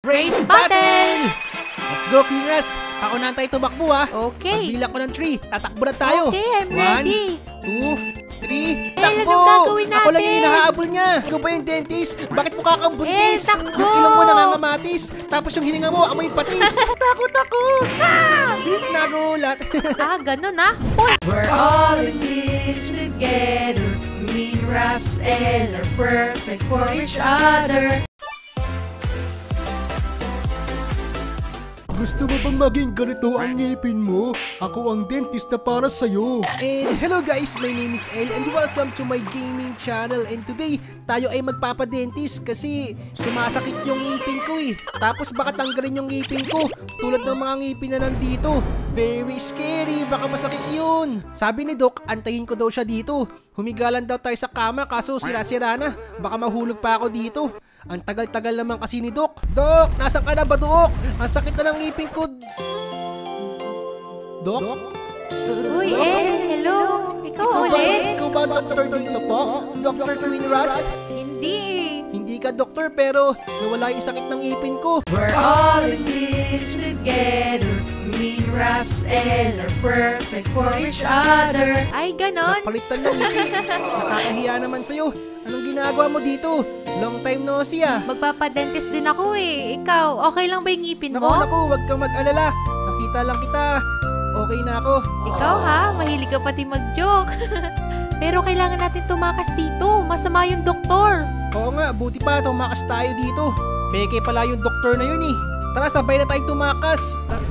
Race Battle! Let's go, Queen. Paunahan tayo tumakbo ha. Okay. Pagbilang ko ng 3, tatakbo na tayo. Okay, I'm ready. 1, 2, 3, anong takbo! gagawin natin? Ako lang yung hinahabol niya. Ikaw ba yung dentist? Bakit mukha kang buntis? takbo! Yung ilong mo nangangamatis. Tapos yung hininga mo, amoy patis. Takot ako! Nagulat. Ganun ah. We're all in this together. We Russ and are perfect for each other. Gusto mo bang maging ganito ang ngipin mo? Ako ang dentist na para sa'yo. And hello guys, my name is El and welcome to my gaming channel. And today, tayo ay magpapadentist kasi sumasakit yung ngipin ko eh. Tapos baka tanggalin yung ngipin ko tulad ng mga ngipin na nandito. Very scary, baka masakit yun. Sabi ni Doc, antayin ko daw siya dito. Humigalan daw tayo sa kama kaso sira-sira na. Baka mahulog pa ako dito. Ang tagal-tagal naman kasi ni Doc. Doc, nasaan ka na ba, Doc? Ang sakit na ng ngipin ko. Doc? Uy, hello. Ikaw ulit? Ikaw ba ang doktor dito po? Dr. Queen Russ? Hindi. Hindi ka doktor pero nawala yung sakit ng ngipin ko. We're all in this together. We Russ and are perfect for each other. Ay, ganon. Napalitan ng ngipin. Nakakahiya naman sa'yo. Anong ginagawa mo dito? Long time no see ah. Magpapadentist din ako eh. Ikaw, okay lang ba yung ngipin Naku, mo? huwag kang mag-alala. Nakita lang kita. Okay na ako. Ikaw ha, mahilig ka pati mag-joke. Pero kailangan natin tumakas dito. Masama yung doktor. Oo nga, buti pa tumakas tayo dito. Peke pala yung doktor na yun eh. Tara, sabay na tayong tumakas.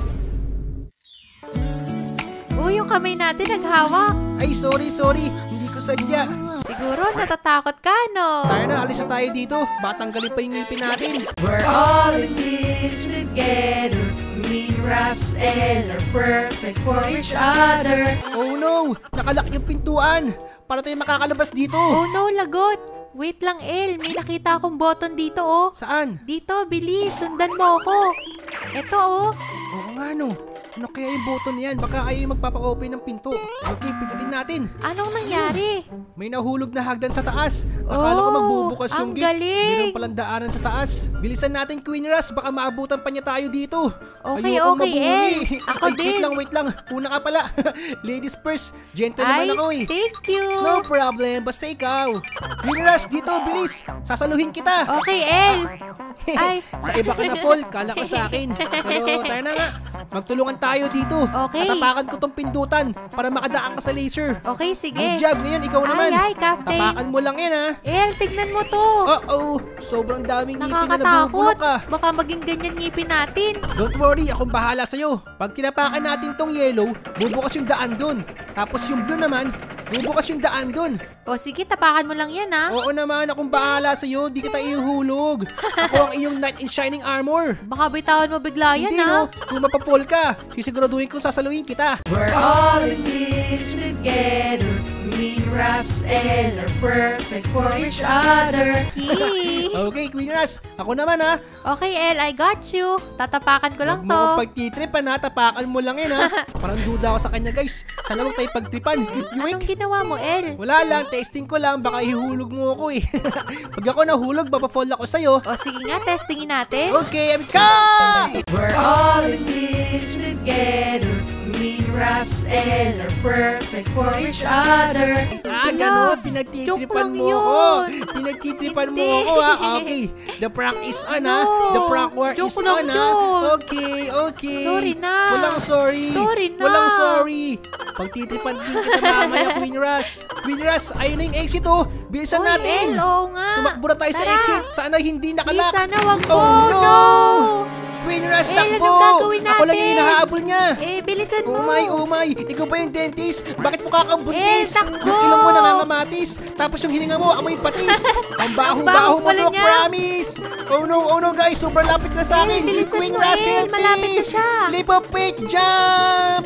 Uy, yung kamay natin naghawak. Ay, sorry. Hindi ko sadya. Siguro natatakot ka, no? Tara na, alis na tayo dito. Baka tanggalin pa yung ngipin natin. We're all in this together. We Russ and are perfect for each other. Oh no, nakalak yung pintuan. Para tayo makakalabas dito. Oh no, lagot. Wait lang, El. May nakita akong button dito, oh. Saan? Dito, bilis. Sundan mo ako. Eto, oh. Oo nga no. Ano kaya yung button yan? Baka kayo yung magpapa-open ng pinto. Okay, pindutin natin. Anong nangyari? May nahulog na hagdan sa taas. Akala ko magbubukas yung ang gate. galing. Meron palang daanan sa taas. Bilisan natin, Queen Russ. Baka maabutan pa niya tayo dito. Okay, Ayokong okay, mabuli. Ako Ay, din. Wait lang. Una ka pala. Ladies first. Gentle Ay, naman ako eh. thank you. No problem. Basta ikaw. Queen Russ, dito, bilis. Sasaluhin kita. Okay, El. Ay. Sa iba ka na, Paul. Kala ka sa akin. Pero tayo na nga. Magtulungan tayo dito. Okay. Tatapakan ko tong pindutan para makadaan ka sa laser. Okay, sige. Good job. Ngayon, ikaw naman. Ay, Captain. Tapakan mo lang yan, ha. El, tignan mo to. Uh-oh. Sobrang daming ngipin na nabubulok Nakakatakot. ka. Baka maging ganyan ngipin natin. Don't worry, akong bahala sa'yo. Pag tinapakan natin tong yellow, bubukas yung daan dun. Tapos yung blue naman, bubukas yung daan dun. O sige, tapakan mo lang yan, ha. Oo naman, akong bahala sa'yo. Di kita ihuhulog. Ako ang iyong knight in shining armor. Baka bitawan mo bigla yan, Hindi, ha. no? Kung mapapol ka, sisiguraduhin kong sasaluhin kita. We're all in this together. We Russ and are perfect for each other. Yee. Okay, Queen Russ. Ako naman, ha. Okay, El, I got you. Tatapakan ko lang Huwag mo to. akong pagtitripan, ha. Tapakan mo lang yan, ha. Parang duda ako sa kanya, guys. Sana huwag tayo pagtripan. Anong ginawa mo, El? Wala lang, testing ko lang, baka ihulog mo ako eh. Pag ako nahulog, mapafall ako sa'yo. O sige nga, testingin natin. Okay, I'm come! We're all in this together. We Russ and are perfect for each other. Ganun, Joke pinagtitripan lang mo ako. yun. Pinagtitripan mo Hindi. ako, ha. Okay, the prank is on, ha. The prank war is Joke lang on, ha. yun. Okay. Sorry na. Walang sorry. Sorry na. Walang sorry. Pagtitripan din kita mamaya, Queen Russ. Queen Russ, ayun na yung exit, oh. Bilisan Oy, natin. El, oo nga. Tumakbo na tayo sa Tara. exit. Sana hindi Please, nakalak. sana wag po. Oh, no. No. Queen Russ, El, takbo. anong gagawin Ako lang yung natin? hinahabol niya. Eh, bilisan mo. Oh my. Ikaw ba yung dentist? Bakit mukha kang buntis? takbo! Yung ilong mo nangangamatis. Tapos yung hininga mo, amoy patis. Ang baho-baho baho mo, pala Doc, niya. promise. Oh no, guys. Sobrang lapit na sa akin. Bilisan Queen mo, Russ, El. help me. Malapit na siya. Leap of faith, jump.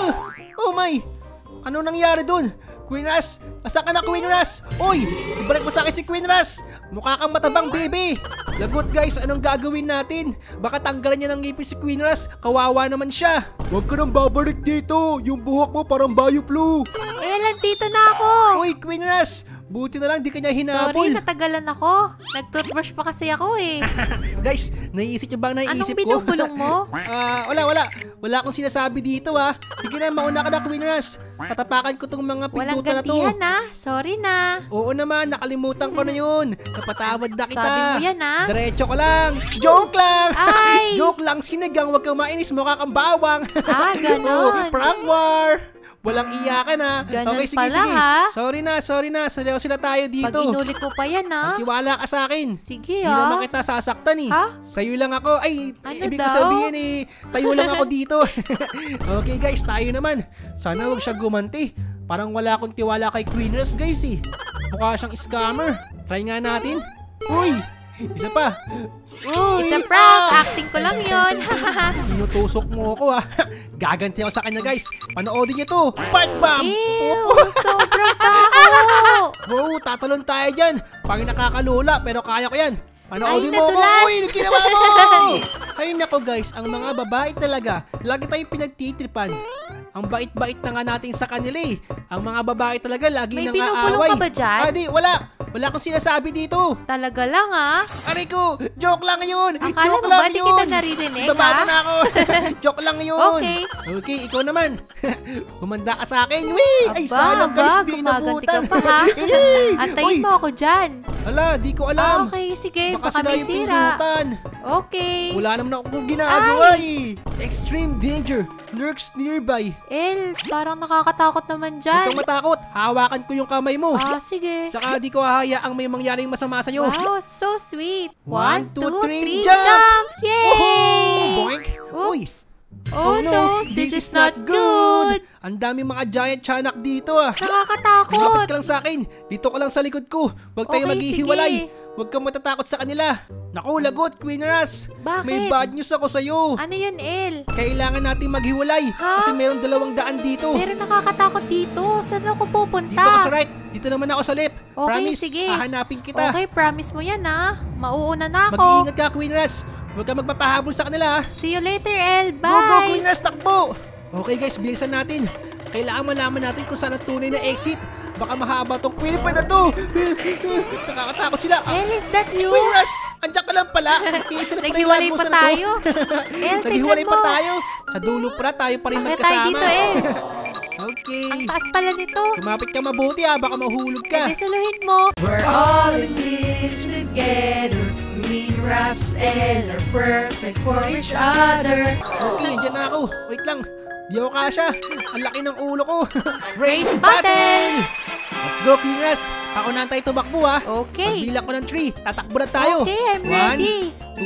Oh my. Ano nangyari dun? Queen Russ, asa ka na, Queen Russ? Oy, ibalik mo sa akin si Queen Russ. Mukha kang matabang baby. Lagot guys, anong gagawin natin? Baka tanggalan niya ng ngipin si Queen Russ. Kawawa naman siya. Huwag ka nang babalik dito. Yung buhok mo parang bio flu. El, nandito na ako. Uy, Queen Russ, Buti na lang di kanya Sorry, hinabol. natagalan ako. Nag-toothbrush pa kasi ako eh. Guys, naiisip niyo ba ang Anong naiisip ko? binubulong mo? Wala. Wala akong sinasabi dito Sige na, mauna ka na, Queen Ras. Tatapakan ko tong mga Walang pintutan na to. gantihan na. Sorry na. Oo naman, nakalimutan ko na yun. Napatawad na kita. Sabi mo yan ah. Diretso ka lang. Joke lang. Ay! Joke lang, sinigang. Huwag kang mainis. Mukha kang bawang. Ah, ganon. Prank war. Walang iyakan Ganon Okay, sige, pala, sige. ha? Sorry na. Seryoso na tayo dito. Pag inulit mo pa yan ah. Tiwala ka sa akin. Sige Hindi naman ah. kita sasaktan eh. Ha? Sa'yo lang ako. Ay, Ano ibig ko daw? sabihin tayo lang ako dito. Okay guys, tayo naman. Sana wag siya gumanti. Parang wala akong tiwala kay Queen Ras guys eh. Mukha siyang scammer. Try nga natin. Uy! Isa pa. Uy! It's a prank. Acting ko lang yun. Inutusok mo ako Gaganti ako sa kanya guys. Panoodin niyo to. Part bomb! Ew, sobrang baho. Wow, tatalon tayo dyan. Pang nakakalula, pero kaya ko yan. Panoodin Ay, mo ako. nadulas. Uy, ginawa mo! Ay, nako guys, ang mga babae talaga, lagi tayong pinagtitripan. Ang bait-bait na nga natin sa kanila eh. Ang mga babae talaga, lagi May nang binubulong aaway. ka ba dyan? Di, wala. Wala akong sinasabi dito. Talaga lang ah. Aray ko, joke lang yun. Akala Joke mo lang ba di yun. kita naririnig, Ibaba mo ha? na ako. Joke lang yun. Okay. Okay, ikaw naman. Humanda ka sa akin. Wee! Ay, sayang guys, di gumaganti inabutan. ka pa ha. Uy! Antayin mo ako dyan. Ala, di ko alam. Okay, sige. Baka Baka sila may yung sira. pindutan. Okay. Wala naman akong ginagawa eh. Extreme danger lurks nearby. El, parang nakakatakot naman Huwag dyan. kang matakot. Hawakan ko yung kamay mo. Ah, sige. Saka di ko hahayaang may mangyaring masama sa'yo. Wow, so sweet. 1, 2, 3, 3, jump! Yay! Woohoo! Boink! Uy! Oh no, this is not good. Ang dami mga giant tiyanak dito Malapit Nakakatakot. ka lang sa akin. Dito ka lang sa likod ko. Huwag tayo Okay, maghihiwalay. sige. Huwag kang matatakot sa kanila. Naku, lagot, Queen Ras. Bakit? May bad news ako sa'yo. Ano yun, El? Kailangan natin maghiwalay. Ha? Kasi meron 200 dito. Pero nakakatakot dito. Saan ako pupunta? Dito ka sa right. Dito naman ako sa left. Okay, Promise, sige. hahanapin kita. Okay, promise mo yan ah. Mauuna na ako. Mag-iingat ka, Queen Ras. Huwag kang magpapahabol sa kanila. See you later, El. Go, go, Bye. Queen Ras, takbo! Okay guys, bilisan natin. Kailangan malaman natin kung saan ang tunay na exit. Baka mahaba tong kwepa na to. Nakakatakot sila. El, is that you? Queen Ras, andyan ka lang pala. Pisa na pala Naghiwalay yung pa lago sa na to. tayo. El, Naghiwalay tignan pa mo. tayo. Sa dulo pala tayo pa rin Bakit tayo magkasama. dito, El? Okay. Ang taas pala nito. Kumapit ka mabuti baka mahulog ka. Desaluhin mo. We're all in this together. Queen Ras and are perfect for each other. Okay, andyan na ako. Wait lang. Di ako kasha. Ang laki ng ulo ko. Race button! Let's go, Queen Ras. Paunahan tayo tumakbo Okay. Pagbilang ko ng 3. Tatakbo na tayo. Okay, I'm ready.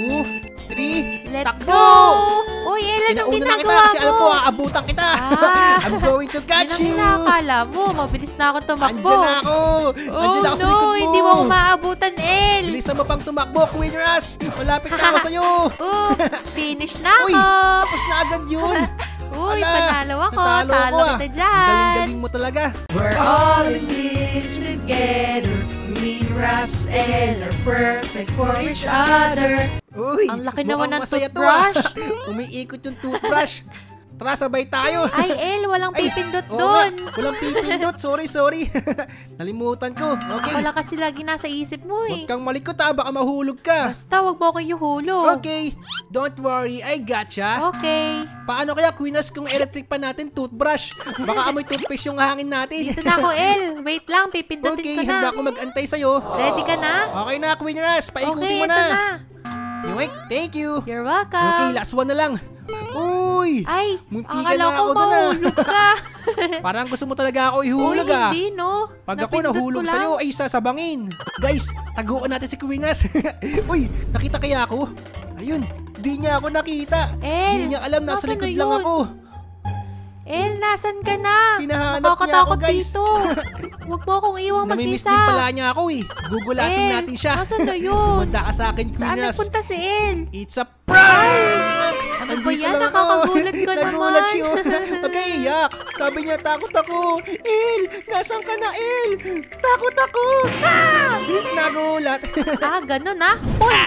1, 2, 3. Let's takbo! go! Uy, El, anong Pinauna na kita ginagawa kasi alam ko mo? aabutan kita. Ah. I'm going to catch Yan you. ang nakakala mo. Mabilis na ako tumakbo. Andyan na ako. Oh Andyan na ako sa likod no, mo. hindi mo ako maaabutan, El. Bilisan mo pang tumakbo, Queen Ras. Malapit na ako sa'yo. Oops, finish na Uy, ako. tapos na agad yun. Uy, Ala, panalo ako. natalo Talo ako, kita Ang dyan. galing-galing mo talaga. We're all in this together. Queen Ras and are perfect for each other. Uy, Ang laki naman mukhang ng masaya to, toothbrush. Umiikot yung toothbrush. Tara, sabay tayo. Ay, El, walang Ay, pipindot oo doon. nga, walang pipindot. Sorry. Nalimutan ko. Okay. Wala kasi lagi nasa isip mo Huwag eh. kang malikot baka mahulog ka. Basta, wag mo akong yuhulog. Okay. Don't worry, I gotcha. Okay. Paano kaya, Queen Ras, kung electric pa natin toothbrush? Baka amoy toothpaste yung hangin natin. Dito na ako, El. Wait lang, pipindutin Okay, ko na. handa ako mag-antay sa'yo. Ready ka na? Okay na, Queen Ras. Paikutin Okay, mo ito na. na. Yoink, thank you. You're Okay, welcome. last one na lang. Uy! Ay, Munti ka akala na ko ako dun, mahulog ka. Parang gusto mo talaga ako Uy, ihulog hindi no. Pag ako Napindot nahulog ko lang. sa'yo ay sasabangin. Guys, taguan natin si Queen Ras. Uy, nakita kaya ako? Ayun, di niya ako nakita. El, Di niya alam, nasa nasaan likod na lang yun? ako. El, nasan ka na? Hinahanap niya ako, Nakakatakot guys. dito. Huwag mo akong iwang Namimiss mag-isa. din pala niya ako eh. Gugulatin El, natin siya. nasaan na yun? Manda ka sa akin, Queen Saan Ras. nagpunta si El? It's a prank! Ano ba Andito yan? lang ako. Nakakagulat ka Nagulat naman. siya. Huwag kayo iyak. Sabi niya, takot ako. El, nasan ka na, El? Takot ako. Ah! Nagulat. Ah, ganun ah. Uy,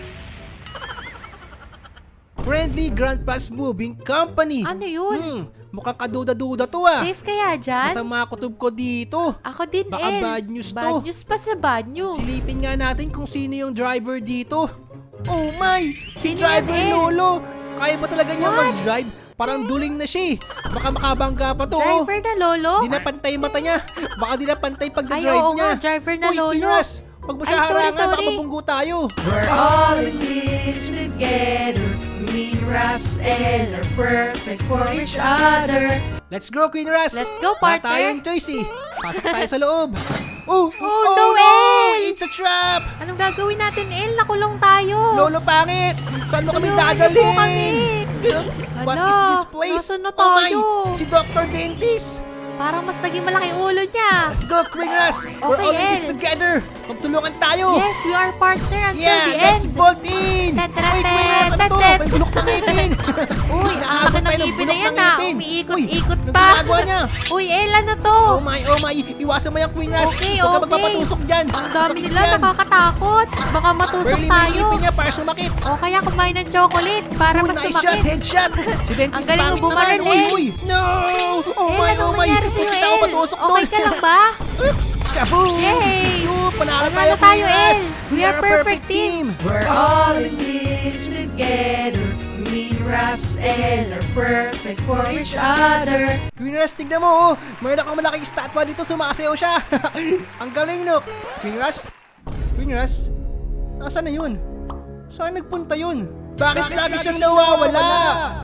Friendly Grandpa's Moving Company. ano yun? Mukhang kaduda-duda to ah. Safe kaya dyan? Masama kutob ko dito. Ako din, Baka El. bad news to. Bad news pa sa bad news. Silipin nga natin kung sino yung driver dito. Oh my! Si Sino driver yan, El? Lolo! Kaya ba talaga niya What? mag-drive? Parang duling na siya eh. Baka makabangga pa to. Oh. Driver na lolo? Di na pantay mata niya. Baka di na pantay Ay, pag-drive oo niya. nga, driver na Uy, lolo. Pinas! Pag mo siya Ay, sorry, harangan, baka sorry. mabunggo tayo. We're all in this together. Queen Ras L are perfect for each other. Let's go, Queen Ras! Let's go, Wala partner. tayong choice eh. Pasok tayo sa loob. Oh no, El! It's a trap! Anong gagawin natin, El? Nakulong tayo. Lolo pangit! Saan mo kami Tulungan niyo po dadalhin? kami. What Hala, is this place? nasan na Oh my! tayo? Si Dr. Dentist! Parang mas naging malaki ulo niya. Let's go, Queen Ras! We're Okay, all in this El. together! Magtulungan tayo! Yes, we are partner until Yeah, the let's end. bolt in! Tetratet, Wait, Queen Ras, ano to? tetratet. May bulok na ngipin! Uy, ang Nakaabot laki ng tayo ng ngipin na bulok yan ng ah. ngipin. Umiikot-ikot Uy, pa. anong ginagawa niya? Uy, El, ano to? Oh my! Iwasan mo yan, Queen Ras! Okay, Huwag ka okay. magpapatusok dyan! Ang dami Masakit nila, yan. nakakatakot. Baka matusok Barely may tayo. ngipin niya para sumakit! O kaya kumain ng chocolate para Oh, mas nice shot! sumakit. Headshot! Si Dentist Ang galing mo pangit bumaril, naman! El. Uy! No! Oh El, my! anong Oh my! nangyari sa'yo, Hindi ako El? patusok Okay doon! ka lang ba? Oops! Kaboom! Yay! Panalo Panalo tayo, tayo, Queen Ras! El. We are a perfect team. We're all in this together. Queen Ras L are perfect for each other. Queen Ras, tignan mo oh! Mayroon akong malaking statwa dito, sumasayaw siya! Ang galing, no? Queen Ras? Queen Ras? Nasaan na yun? Saan nagpunta yun? Bakit lagi siyang nawawala?